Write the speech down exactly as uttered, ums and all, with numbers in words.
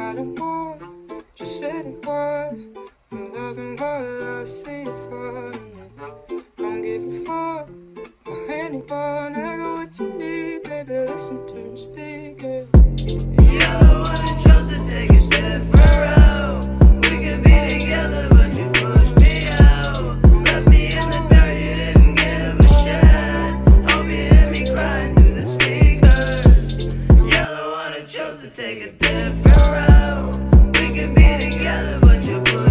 I don't want just anyone. I'm loving what I see from you. Don't give a fuck about anyone. I got what you need, baby. Listen to me speaking. You're the one who chose to take a different route. We could be together, but you pushed me out. Left me in the dark, you didn't give a shit. Hope you hear me crying through the speakers. You're the one who chose to take a different route. We could be together, but you pushed